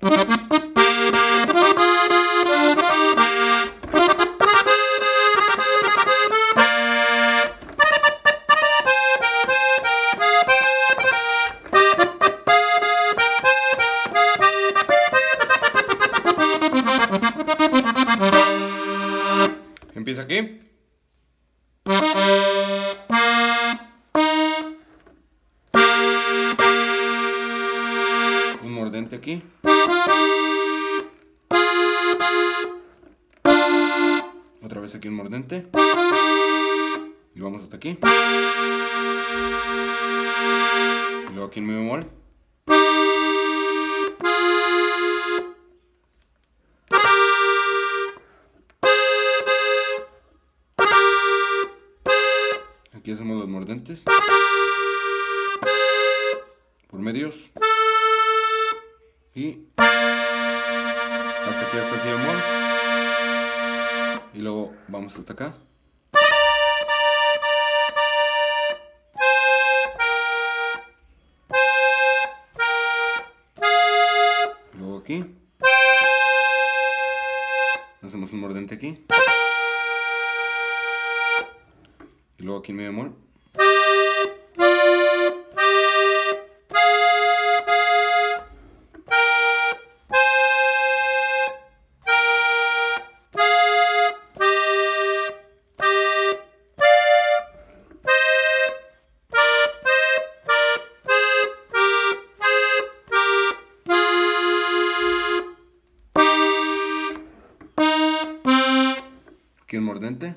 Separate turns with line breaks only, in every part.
Empieza aquí. Un mordente aquí. Otra vez aquí un mordente. Y vamos hasta aquí. Y luego aquí en mi bemol. Aquí hacemos los mordentes por medios y hasta aquí, hasta si bemol, y luego vamos hasta acá. Luego aquí hacemos un mordente aquí. Y luego aquí en mi bemol. Aquí un mordente.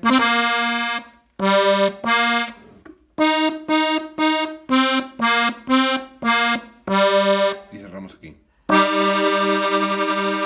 Y cerramos aquí.